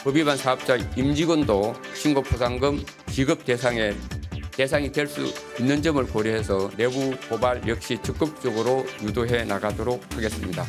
법 위반 사업자 임직원도 신고포상금 지급 대상이 될 수 있는 점을 고려해서 내부 고발 역시 적극적으로 유도해 나가도록 하겠습니다.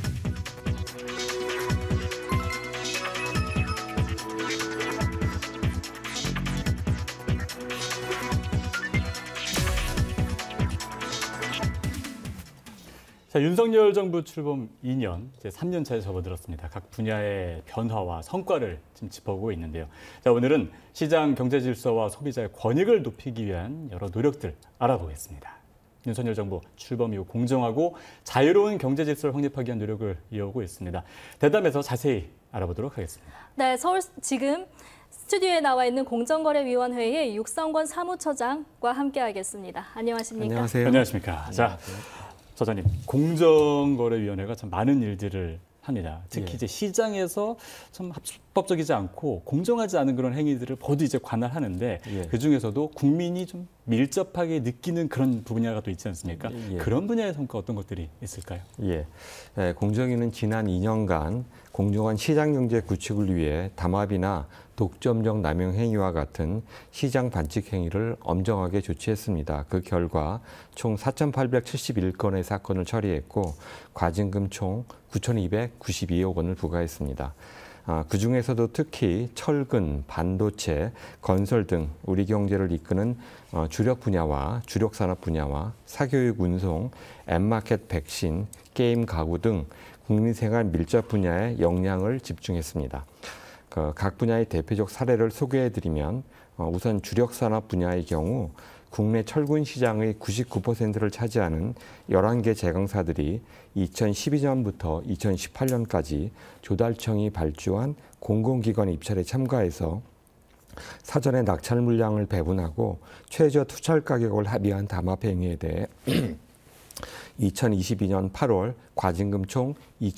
자, 윤석열 정부 출범 2년, 이제 3년 차에 접어들었습니다. 각 분야의 변화와 성과를 지금 짚어보고 있는데요. 자, 오늘은 시장 경제 질서와 소비자의 권익을 높이기 위한 여러 노력들 알아보겠습니다. 윤석열 정부 출범 이후 공정하고 자유로운 경제 질서를 확립하기 위한 노력을 이어오고 있습니다. 대담에서 자세히 알아보도록 하겠습니다. 네, 서울 지금 스튜디오에 나와 있는 공정거래위원회의 육성권 사무처장과 함께하겠습니다. 안녕하십니까? 안녕하세요. 안녕하십니까? 자, 처장님, 공정거래위원회가 참 많은 일들을 합니다. 특히 이제 시장에서 참 합법적이지 않고 공정하지 않은 그런 행위들을 모두 이제 관할하는데 그 중에서도 국민이 좀 밀접하게 느끼는 그런 분야가 또 있지 않습니까? 그런 분야의 성과 어떤 것들이 있을까요? 공정위는 지난 2년간 공정한 시장경제 구축을 위해 담합이나 독점적 남용 행위와 같은 시장 반칙 행위를 엄정하게 조치했습니다. 그 결과 총 4,871건의 사건을 처리했고 과징금 총 9,292억 원을 부과했습니다. 그중에서도 특히 철근, 반도체, 건설 등 우리 경제를 이끄는 주력 분야와 주력 산업 분야와 사교육, 운송, 앱마켓, 백신, 게임, 가구 등 국민생활 밀접 분야에 역량을 집중했습니다. 각 분야의 대표적 사례를 소개해드리면 우선 주력 산업 분야의 경우 국내 철근 시장의 99%를 차지하는 11개 제강사들이 2012년부터 2018년까지 조달청이 발주한 공공기관 입찰에 참가해서 사전에 낙찰 물량을 배분하고 최저 투철 가격을 합의한 담합 행위에 대해 2022년 8월 과징금 총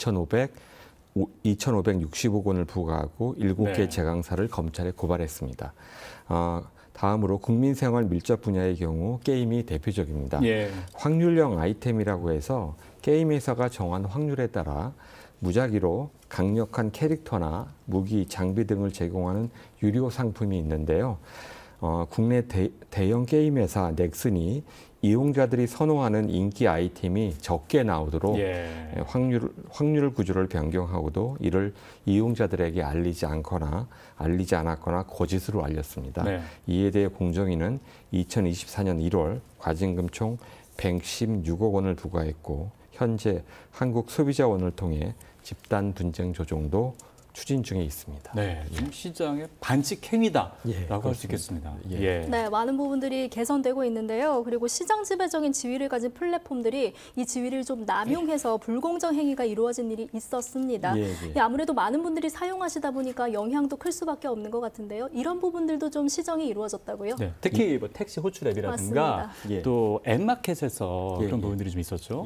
2,560억 원을 부과하고 7개 제강사를 검찰에 고발했습니다. 다음으로 국민생활 밀접 분야의 경우 게임이 대표적입니다. 확률형 아이템이라고 해서 게임 회사가 정한 확률에 따라 무작위로 강력한 캐릭터나 무기, 장비 등을 제공하는 유료 상품이 있는데요. 국내 대형 게임 회사 넥슨이 이용자들이 선호하는 인기 아이템이 적게 나오도록 확률 구조를 변경하고도 이를 이용자들에게 알리지 않았거나 거짓으로 알렸습니다. 이에 대해 공정위는 2024년 1월 과징금 총 116억 원을 부과했고 현재 한국소비자원을 통해 집단 분쟁 조정도 추진 중에 있습니다. 지금 시장의 반칙 행위다라고 할 수 있겠습니다. 네, 많은 부분들이 개선되고 있는데요. 그리고 시장 지배적인 지위를 가진 플랫폼들이 이 지위를 좀 남용해서 불공정 행위가 이루어진 일이 있었습니다. 아무래도 많은 분들이 사용하시다 보니까 영향도 클 수밖에 없는 것 같은데요. 이런 부분들도 좀 시정이 이루어졌다고요? 특히 뭐 택시 호출 앱이라든가 또 앱마켓에서 그런 부분들이 좀 있었죠.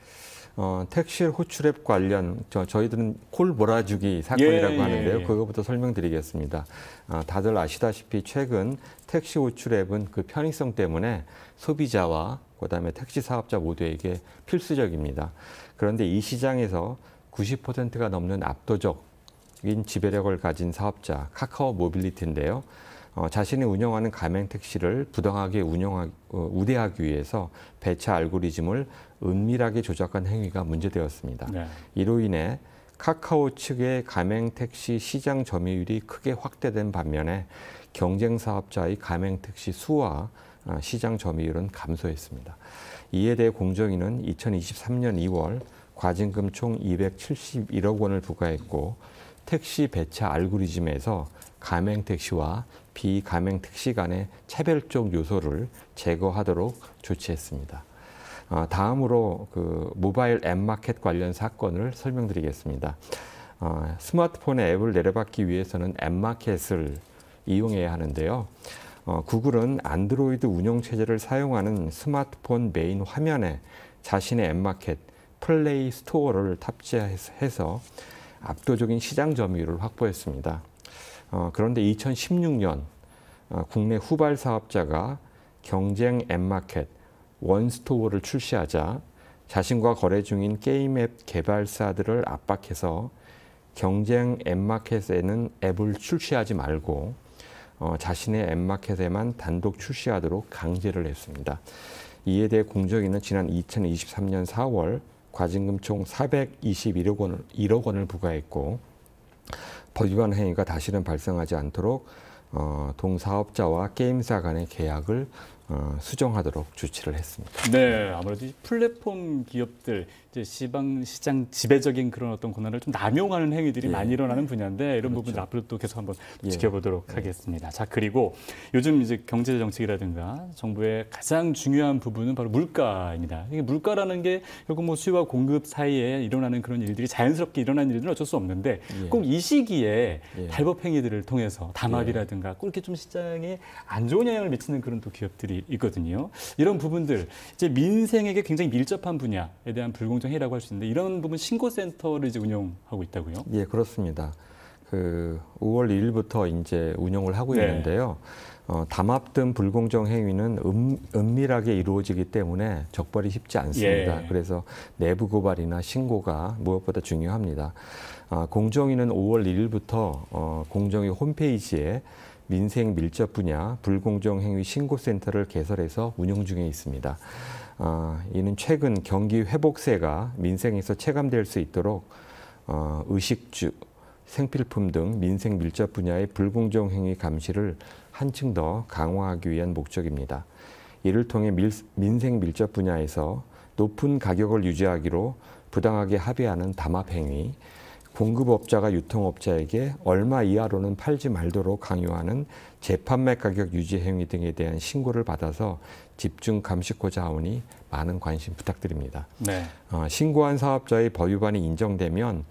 택시 호출앱 관련 저희들은 콜 몰아주기 사건이라고 하는데요. 그거부터 설명드리겠습니다. 다들 아시다시피 최근 택시 호출앱은 그 편의성 때문에 소비자와 그다음에 택시 사업자 모두에게 필수적입니다. 그런데 이 시장에서 90%가 넘는 압도적인 지배력을 가진 사업자 카카오 모빌리티인데요. 자신이 운영하는 가맹 택시를 부당하게 우대하기 위해서 배차 알고리즘을 은밀하게 조작한 행위가 문제되었습니다. 이로 인해 카카오 측의 가맹 택시 시장 점유율이 크게 확대된 반면에 경쟁 사업자의 가맹 택시 수와 시장 점유율은 감소했습니다. 이에 대해 공정위는 2023년 2월 과징금 총 271억 원을 부과했고 택시 배차 알고리즘에서 가맹 택시와 비가맹 택시 간의 차별적 요소를 제거하도록 조치했습니다. 다음으로 그 모바일 앱마켓 관련 사건을 설명드리겠습니다. 스마트폰에 앱을 내려받기 위해서는 앱마켓을 이용해야 하는데요. 구글은 안드로이드 운영체제를 사용하는 스마트폰 메인 화면에 자신의 앱마켓 플레이 스토어를 탑재해서 압도적인 시장 점유율을 확보했습니다. 그런데 2016년 국내 후발 사업자가 경쟁 앱마켓 원스토어를 출시하자 자신과 거래 중인 게임 앱 개발사들을 압박해서 경쟁 앱마켓에는 앱을 출시하지 말고 자신의 앱마켓에만 단독 출시하도록 강제를 했습니다. 이에 대해 공정위는 지난 2023년 4월 과징금 총 421억 원을 부과했고 법 위반 행위가 다시는 발생하지 않도록 동사업자와 게임사 간의 계약을 수정하도록 조치를 했습니다. 네, 아무래도 플랫폼 기업들 이제 시장 지배적인 그런 어떤 권한을 좀 남용하는 행위들이 많이 일어나는 분야인데 이런 부분들 앞으로 또 계속 한번 지켜보도록 하겠습니다. 자, 그리고 요즘 이제 경제 정책이라든가 정부의 가장 중요한 부분은 바로 물가입니다. 이게 물가라는 게 결국 뭐 수요와 공급 사이에 일어나는 그런 일들이 자연스럽게 일어나는 일들은 어쩔 수 없는데 꼭 이 시기에 탈법 행위들을 통해서 담합이라든가 꼭 이렇게 좀 시장에 안 좋은 영향을 미치는 그런 또 기업들이 있거든요. 이런 부분들 이제 민생에게 굉장히 밀접한 분야에 대한 불공정행위라고 할 수 있는데 이런 부분 신고센터를 이제 운영하고 있다고요? 예, 그렇습니다. 5월 2일부터 이제 운영을 하고 있는데요. 담합 등 불공정 행위는 은밀하게 이루어지기 때문에 적발이 쉽지 않습니다. 그래서 내부 고발이나 신고가 무엇보다 중요합니다. 공정위는 5월 1일부터 공정위 홈페이지에 민생 밀접 분야 불공정 행위 신고센터를 개설해서 운영 중에 있습니다. 이는 최근 경기 회복세가 민생에서 체감될 수 있도록 의식주, 생필품 등 민생 밀접 분야의 불공정 행위 감시를 한층 더 강화하기 위한 목적입니다. 이를 통해 민생 밀접 분야에서 높은 가격을 유지하기로 부당하게 합의하는 담합 행위, 공급업자가 유통업자에게 얼마 이하로는 팔지 말도록 강요하는 재판매 가격 유지 행위 등에 대한 신고를 받아서 집중 감시고자 하오니 많은 관심 부탁드립니다. 네. 신고한 사업자의 법 위반이 인정되면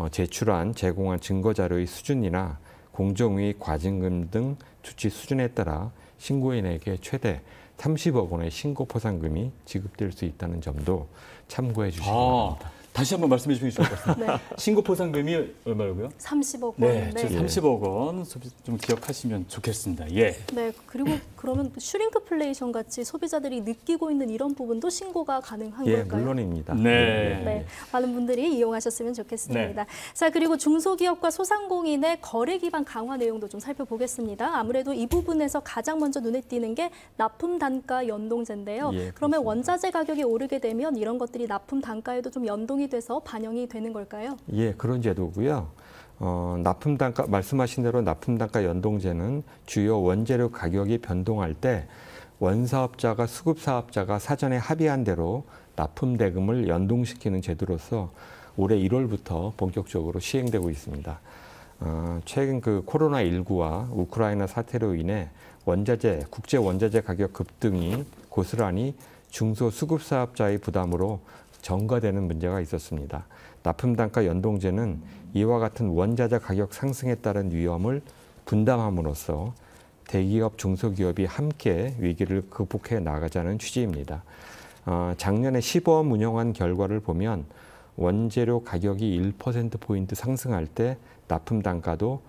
제공한 증거 자료의 수준이나 공정위 과징금 등 조치 수준에 따라 신고인에게 최대 30억 원의 신고 포상금이 지급될 수 있다는 점도 참고해 주시기 바랍니다. 다시 한번 말씀해 주시면 좋을 것 같습니다. 신고 포상금이 얼마라고요? 30억 원. 네, 30억 원 좀 기억하시면 좋겠습니다. 예. 네, 그리고 그러면 슈링크플레이션 같이 소비자들이 느끼고 있는 이런 부분도 신고가 가능한 걸까요? 물론입니다. 네, 많은 분들이 이용하셨으면 좋겠습니다. 자, 그리고 중소기업과 소상공인의 거래 기반 강화 내용도 좀 살펴보겠습니다. 아무래도 이 부분에서 가장 먼저 눈에 띄는 게 납품 단가 연동제인데요. 그러면 원자재 가격이 오르게 되면 이런 것들이 납품 단가에도 좀 연동이 돼서 반영이 되는 걸까요? 예, 그런 제도고요. 납품 단가 말씀하신 대로 납품 단가 연동제는 주요 원재료 가격이 변동할 때 원사업자가 수급사업자가 사전에 합의한 대로 납품 대금을 연동시키는 제도로서 올해 1월부터 본격적으로 시행되고 있습니다. 최근 코로나19와 우크라이나 사태로 인해 국제 원자재 가격 급등이 고스란히 중소수급사업자의 부담으로 전가되는 문제가 있었습니다. 납품단가 연동제는 이와 같은 원자재 가격 상승에 따른 위험을 분담함으로써 대기업, 중소기업이 함께 위기를 극복해 나가자는 취지입니다. 작년에 시범 운영한 결과를 보면 원재료 가격이 1%포인트 상승할 때 납품단가도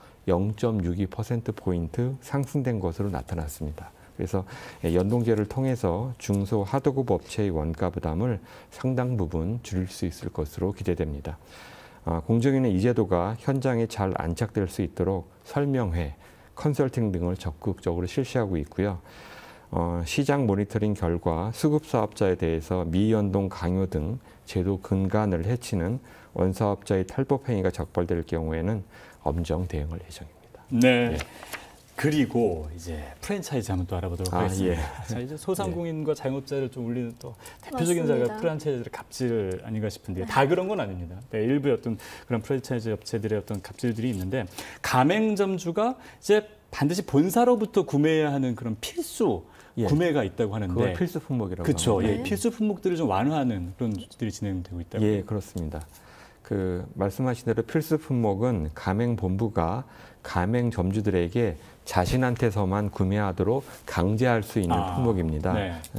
0.62%포인트 상승된 것으로 나타났습니다. 그래서 연동제를 통해서 중소 하도급 업체의 원가 부담을 상당 부분 줄일 수 있을 것으로 기대됩니다. 공정위는 이 제도가 현장에 잘 안착될 수 있도록 설명회, 컨설팅 등을 적극적으로 실시하고 있고요. 시장 모니터링 결과 수급사업자에 대해서 미연동 강요 등 제도 근간을 해치는 원사업자의 탈법 행위가 적발될 경우에는 엄정 대응할 예정입니다. 네. 그리고 이제 프랜차이즈 한번 또 알아보도록 하겠습니다. 자, 이제 소상공인과 자영업자를 좀 올리는 또 대표적인 자가 프랜차이즈의 갑질 아닌가 싶은데요. 다 그런 건 아닙니다. 일부의 어떤 그런 프랜차이즈 업체들의 어떤 갑질들이 있는데 가맹점주가 이제 반드시 본사로부터 구매해야 하는 그런 필수 구매가 있다고 하는데 그걸 필수 품목이라고 그렇죠. 합니다. 필수 품목들을 좀 완화하는 그런 조치들이 진행되고 있다고요. 예, 그렇습니다. 말씀하신 대로 필수 품목은 가맹본부가 가맹점주들에게 자신한테서만 구매하도록 강제할 수 있는 품목입니다.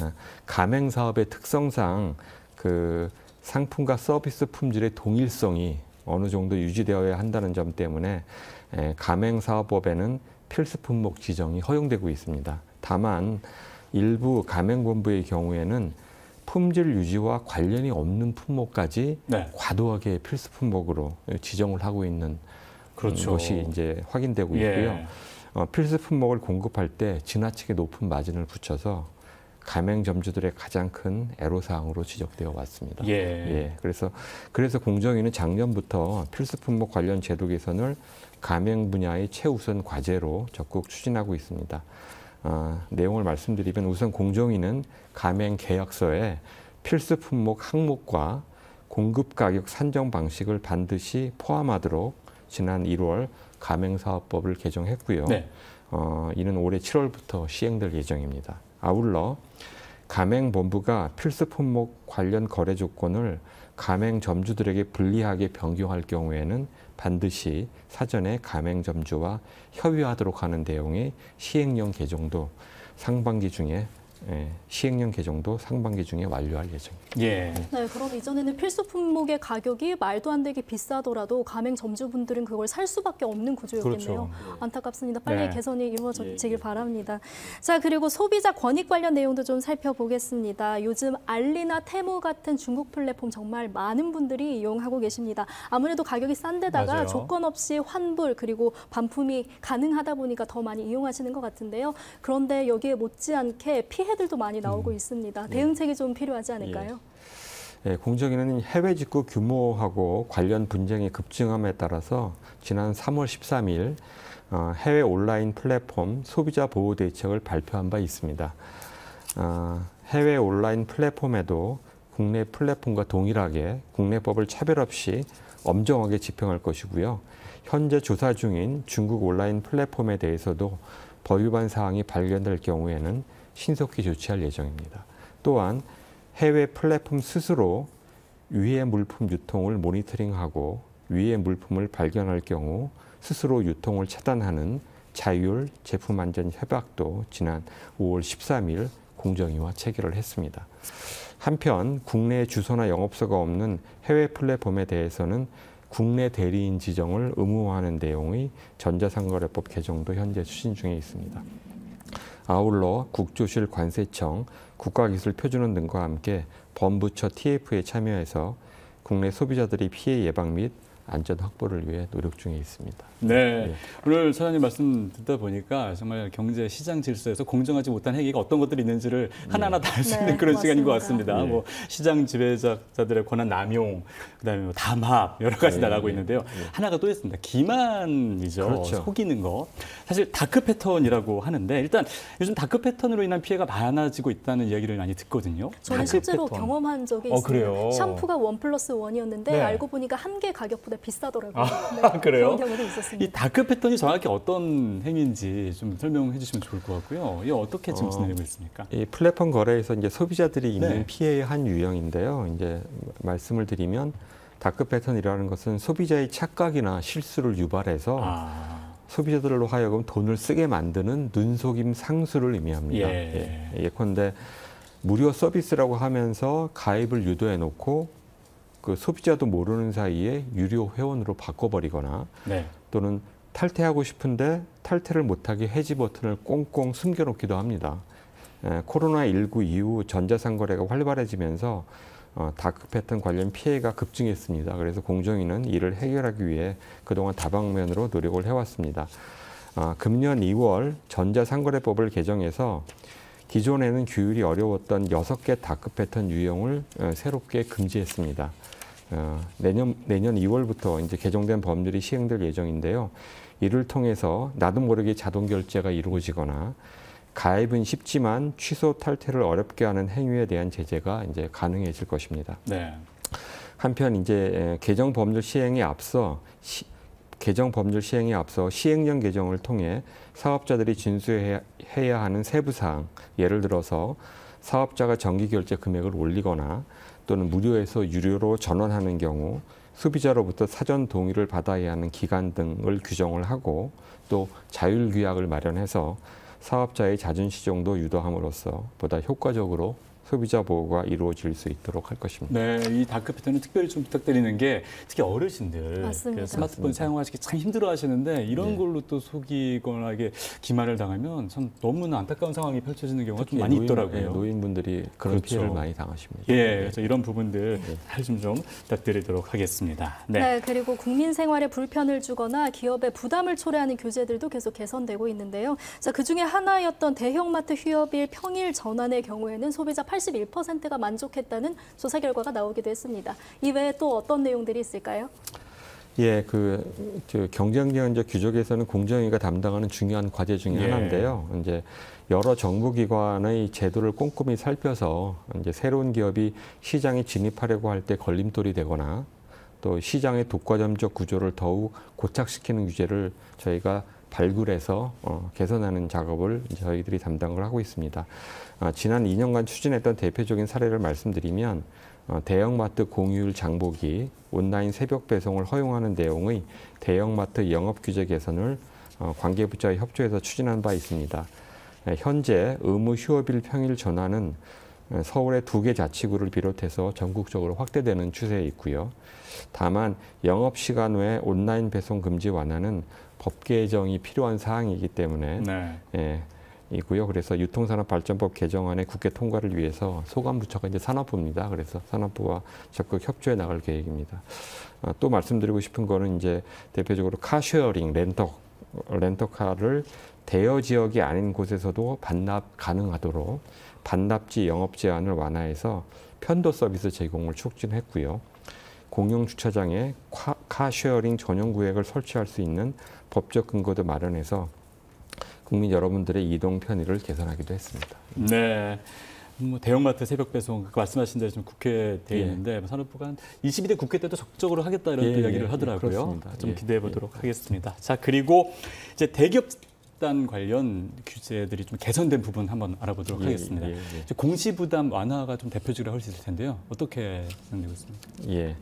가맹사업의 특성상 상품과 서비스 품질의 동일성이 어느 정도 유지되어야 한다는 점 때문에 가맹사업법에는 필수 품목 지정이 허용되고 있습니다. 다만 일부 가맹본부의 경우에는 품질 유지와 관련이 없는 품목까지 과도하게 필수 품목으로 지정을 하고 있는 그렇죠. 것이 이제 확인되고 있고요. 예. 필수 품목을 공급할 때 지나치게 높은 마진을 붙여서 가맹점주들의 가장 큰 애로사항으로 지적되어 왔습니다. 예. 그래서 공정위는 작년부터 필수 품목 관련 제도 개선을 가맹 분야의 최우선 과제로 적극 추진하고 있습니다. 내용을 말씀드리면 우선 공정위는 가맹 계약서에 필수 품목 항목과 공급 가격 산정 방식을 반드시 포함하도록 지난 1월 가맹사업법을 개정했고요. 네. 이는 올해 7월부터 시행될 예정입니다. 아울러 가맹본부가 필수 품목 관련 거래 조건을 가맹점주들에게 불리하게 변경할 경우에는 반드시 사전에 가맹점주와 협의하도록 하는 내용의 시행령 개정도 상반기 중에 완료할 예정입니다. 예. 네, 그럼 이전에는 필수 품목의 가격이 말도 안 되게 비싸더라도 가맹 점주분들은 그걸 살 수밖에 없는 구조였겠네요. 그렇죠. 안타깝습니다. 빨리 네. 개선이 이루어지길 바랍니다. 자, 그리고 소비자 권익 관련 내용도 좀 살펴보겠습니다. 요즘 알리나 테무 같은 중국 플랫폼 정말 많은 분들이 이용하고 계십니다. 아무래도 가격이 싼 데다가 맞아요. 조건 없이 환불 그리고 반품이 가능하다 보니까 더 많이 이용하시는 것 같은데요. 그런데 여기에 못지않게 피해들도 많이 나오고 있습니다. 대응책이 좀 필요하지 않을까요? 공정위는 해외 직구 규모하고 관련 분쟁이 급증함에 따라서 지난 3월 13일 해외 온라인 플랫폼 소비자 보호 대책을 발표한 바 있습니다. 해외 온라인 플랫폼에도 국내 플랫폼과 동일하게 국내법을 차별 없이 엄정하게 집행할 것이고요. 현재 조사 중인 중국 온라인 플랫폼에 대해서도 법 위반 사항이 발견될 경우에는 신속히 조치할 예정입니다. 또한 해외 플랫폼 스스로 위해 물품 유통을 모니터링하고 위해 물품을 발견할 경우 스스로 유통을 차단하는 자율 제품 안전 협약도 지난 5월 13일 공정위와 체결을 했습니다. 한편 국내 주소나 영업소가 없는 해외 플랫폼에 대해서는 국내 대리인 지정을 의무화하는 내용의 전자상거래법 개정도 현재 추진 중에 있습니다. 아울러 국조실 관세청, 국가기술표준원 등과 함께 범부처 TF에 참여해서 국내 소비자들의 피해 예방 및 안전 확보를 위해 노력 중에 있습니다. 네. 오늘 차장님 말씀 듣다 보니까 정말 경제 시장 질서에서 공정하지 못한 행위가 어떤 것들이 있는지를 하나하나 다 알 수 있는 그런 시간인 것 같습니다. 뭐 시장 지배자들의 권한 남용, 그다음에 뭐 담합 여러 가지 나가고 있는데요. 하나가 또 있습니다. 기만이죠. 그렇죠. 속이는 거. 사실 다크 패턴이라고 하는데 일단 요즘 다크 패턴으로 인한 피해가 많아지고 있다는 이야기를 많이 듣거든요. 저는 실제로 경험한 적이 있습니다. 그래요? 샴푸가 1+1이었는데 네. 알고 보니까 한 개 가격보다 비싸더라고요. 그래요? 그런 경우도 있었습니다. 이 다크 패턴이 정확히 어떤 행위인지 좀 설명해 주시면 좋을 것 같고요. 이게 어떻게 지금 진행되고 있습니까? 이 플랫폼 거래에서 이제 소비자들이 입는 네. 피해의 한 유형인데요. 이제 말씀을 드리면 다크 패턴이라는 것은 소비자의 착각이나 실수를 유발해서 소비자들로 하여금 돈을 쓰게 만드는 눈속임 상수를 의미합니다. 예컨대 무료 서비스라고 하면서 가입을 유도해 놓고 그 소비자도 모르는 사이에 유료 회원으로 바꿔버리거나 또는 탈퇴하고 싶은데 탈퇴를 못하게 해지 버튼을 꽁꽁 숨겨놓기도 합니다. 코로나19 이후 전자상거래가 활발해지면서 다크 패턴 관련 피해가 급증했습니다. 그래서 공정위는 이를 해결하기 위해 그동안 다방면으로 노력을 해왔습니다. 금년 2월 전자상거래법을 개정해서 기존에는 규율이 어려웠던 6개 다크 패턴 유형을 새롭게 금지했습니다. 내년 2월부터 이제 개정된 법률이 시행될 예정인데요. 이를 통해서 나도 모르게 자동 결제가 이루어지거나 가입은 쉽지만 취소 탈퇴를 어렵게 하는 행위에 대한 제재가 이제 가능해질 것입니다. 한편 이제 개정 법률 시행에 앞서 시행령 개정을 통해 사업자들이 준수해야 하는 세부 사항, 예를 들어서 사업자가 정기 결제 금액을 올리거나 또는 무료에서 유료로 전환하는 경우 소비자로부터 사전 동의를 받아야 하는 기간 등을 규정을 하고 또 자율규약을 마련해서 사업자의 자준시정도 유도함으로써 보다 효과적으로 소비자 보호가 이루어질 수 있도록 할 것입니다. 네, 이 다크피터는 특별히 좀 부탁드리는 게 특히 어르신들 맞습니다. 스마트폰 사용하시기 참 힘들어하시는데 이런 네. 걸로 또 속이거나 이게 기만을 당하면 참 너무나 안타까운 상황이 펼쳐지는 경우가 좀 많이 있더라고요. 노인분들이 그런 그렇죠. 피해를 많이 당하십니다. 예, 그래서 이런 부분들 좀 부탁드리도록 하겠습니다. 네, 그리고 국민 생활에 불편을 주거나 기업에 부담을 초래하는 규제들도 계속 개선되고 있는데요. 자, 그중에 하나였던 대형마트 휴업일 평일 전환의 경우에는 소비자 81%가 만족했다는 조사 결과가 나오기도 했습니다. 이외에 또 어떤 내용들이 있을까요? 예, 경쟁력적 규정에서는 공정위가 담당하는 중요한 과제 중에 하나인데요. 이제 여러 정부기관의 제도를 꼼꼼히 살펴서 이제 새로운 기업이 시장에 진입하려고 할 때 걸림돌이 되거나 또 시장의 독과점적 구조를 더욱 고착시키는 규제를 저희가 발굴해서 개선하는 작업을 저희들이 담당을 하고 있습니다. 지난 2년간 추진했던 대표적인 사례를 말씀드리면 대형마트 공휴일 장보기, 온라인 새벽 배송을 허용하는 내용의 대형마트 영업규제 개선을 관계부처와 협조해서 추진한 바 있습니다. 현재 의무 휴업일 평일 전환은 서울의 2개 자치구를 비롯해서 전국적으로 확대되는 추세에 있고요. 다만 영업시간 외 온라인 배송 금지 완화는 법 개정이 필요한 사항이기 때문에 이고요. 그래서 유통산업발전법 개정안의 국회 통과를 위해서 소관부처가 이제 산업부입니다. 그래서 산업부와 적극 협조해 나갈 계획입니다. 또 말씀드리고 싶은 거는 이제 대표적으로 카쉐어링, 렌터카를 대여 지역이 아닌 곳에서도 반납 가능하도록 반납지 영업 제한을 완화해서 편도 서비스 제공을 촉진했고요. 공용 주차장에 카쉐어링 전용 구역을 설치할 수 있는 법적 근거도 마련해서 국민 여러분들의 이동 편의를 개선하기도 했습니다. 네. 대형마트 새벽 배송 말씀하신 대로 좀 국회돼 있는데 산업부가 한 22대 국회 때도 적극적으로 하겠다 이런 이야기를 하더라고요. 좀 기대해 보도록 하겠습니다. 자, 그리고 이제 대기업 집단 관련 규제들이 좀 개선된 부분 한번 알아보도록 하겠습니다. 공시 부담 완화가 좀 대표적으로 할 수 있을 텐데요. 어떻게 생각되고 있습니까? 예.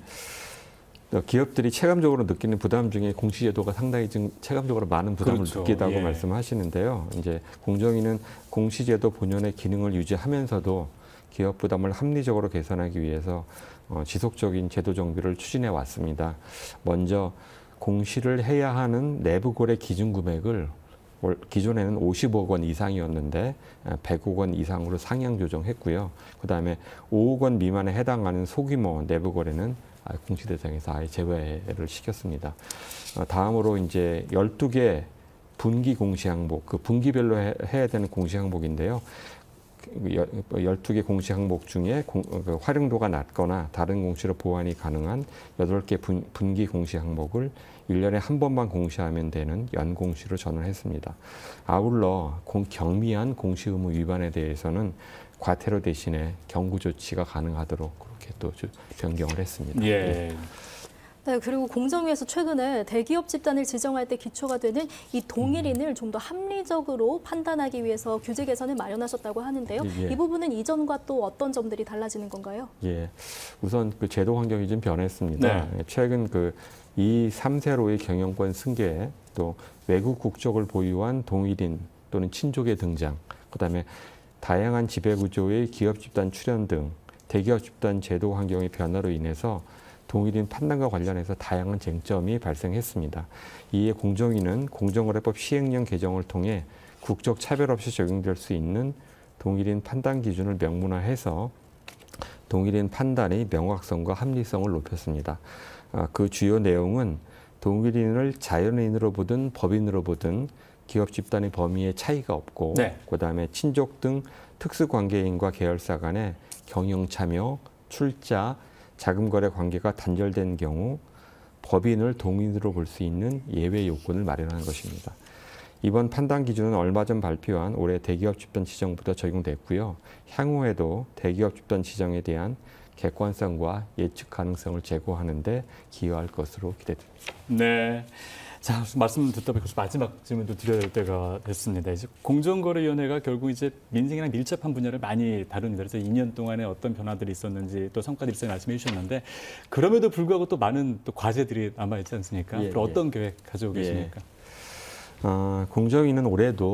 기업들이 체감적으로 느끼는 부담 중에 공시제도가 상당히 좀 체감적으로 많은 부담을 느끼다고 말씀하시는데요. 이제 공정위는 공시제도 본연의 기능을 유지하면서도 기업 부담을 합리적으로 개선하기 위해서 지속적인 제도 정비를 추진해 왔습니다. 먼저 공시를 해야 하는 내부 거래 기준 금액을 기존에는 50억 원 이상이었는데 100억 원 이상으로 상향 조정했고요. 그다음에 5억 원 미만에 해당하는 소규모 내부 거래는 공시 대상에서 아예 제외를 시켰습니다. 다음으로 이제 12개 분기 공시 항목, 그 분기별로 해야 되는 공시 항목인데요. 12개 공시 항목 중에 활용도가 낮거나 다른 공시로 보완이 가능한 8개 분기 공시 항목을 1년에 한 번만 공시하면 되는 연공시로 전환했습니다. 아울러 경미한 공시 의무 위반에 대해서는 과태료 대신에 경고 조치가 가능하도록 그렇게 또 변경을 했습니다. 네, 그리고 공정위에서 최근에 대기업 집단을 지정할 때 기초가 되는 이 동일인을 좀 더 합리적으로 판단하기 위해서 규제 개선을 마련하셨다고 하는데요. 이 부분은 이전과 또 어떤 점들이 달라지는 건가요? 우선 그 제도 환경이 좀 변했습니다. 최근 그 2, 3세로의 경영권 승계, 또 외국 국적을 보유한 동일인 또는 친족의 등장, 그다음에 다양한 지배구조의 기업 집단 출현 등 대기업 집단 제도 환경의 변화로 인해서 동일인 판단과 관련해서 다양한 쟁점이 발생했습니다. 이에 공정위는 공정거래법 시행령 개정을 통해 국적 차별 없이 적용될 수 있는 동일인 판단 기준을 명문화해서 동일인 판단의 명확성과 합리성을 높였습니다. 그 주요 내용은 동일인을 자연인으로 보든 법인으로 보든 기업 집단의 범위에 차이가 없고 그다음에 친족 등 특수관계인과 계열사 간의 경영 참여, 출자, 자금거래 관계가 단절된 경우 법인을 동인으로 볼 수 있는 예외 요건을 마련하는 것입니다. 이번 판단 기준은 얼마 전 발표한 올해 대기업 집단 지정부터 적용됐고요. 향후에도 대기업 집단 지정에 대한 객관성과 예측 가능성을 제고하는 데 기여할 것으로 기대됩니다. 네. 자, 말씀 듣다 보니까 마지막 질문도 드려야 될 때가 됐습니다. 이제 공정거래위원회가 결국 이제 민생이랑 밀접한 분야를 많이 다룹니다. 그래서 2년 동안에 어떤 변화들이 있었는지 또 성과들이 있었는지 말씀해 주셨는데 그럼에도 불구하고 또 많은 또 과제들이 남아있지 않습니까? 앞으로 어떤 계획 가지고 계십니까? 공정위는 올해도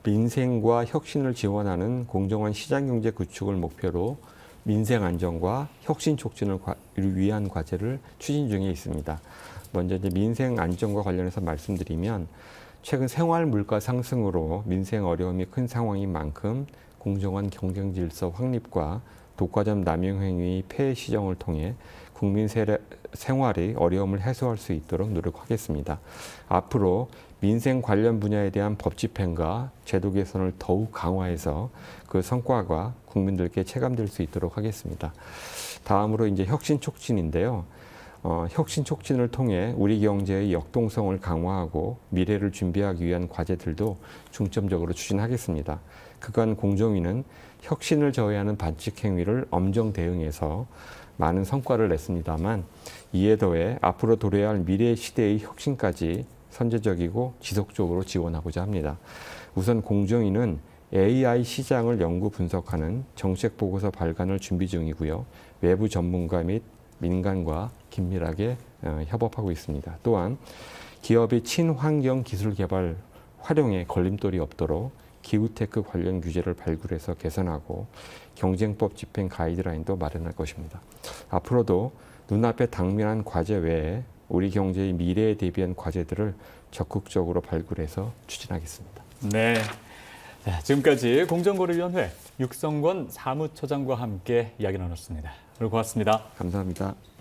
민생과 혁신을 지원하는 공정한 시장경제 구축을 목표로 민생 안정과 혁신 촉진을 위한 과제를 추진 중에 있습니다. 먼저 이제 민생 안정과 관련해서 말씀드리면 최근 생활 물가 상승으로 민생 어려움이 큰 상황인 만큼 공정한 경쟁 질서 확립과 독과점 남용 행위 폐해 시정을 통해 국민 생활의 어려움을 해소할 수 있도록 노력하겠습니다. 앞으로 민생 관련 분야에 대한 법 집행과 제도 개선을 더욱 강화해서 그 성과가 국민들께 체감될 수 있도록 하겠습니다. 다음으로 이제 혁신 촉진인데요. 혁신 촉진을 통해 우리 경제의 역동성을 강화하고 미래를 준비하기 위한 과제들도 중점적으로 추진하겠습니다. 그간 공정위는 혁신을 저해하는 반칙 행위를 엄정 대응해서 많은 성과를 냈습니다만 이에 더해 앞으로 도래해야 할 미래 시대의 혁신까지 선제적이고 지속적으로 지원하고자 합니다. 우선 공정위는 AI 시장을 연구 분석하는 정책 보고서 발간을 준비 중이고요. 외부 전문가 및 민간과 긴밀하게 협업하고 있습니다. 또한 기업의 친환경 기술 개발 활용에 걸림돌이 없도록 기후테크 관련 규제를 발굴해서 개선하고 경쟁법 집행 가이드라인도 마련할 것입니다. 앞으로도 눈앞에 당면한 과제 외에 우리 경제의 미래에 대비한 과제들을 적극적으로 발굴해서 추진하겠습니다. 네. 자, 지금까지 공정거래위원회 육성권 사무처장과 함께 이야기 나눴습니다. 오늘 고맙습니다. 감사합니다.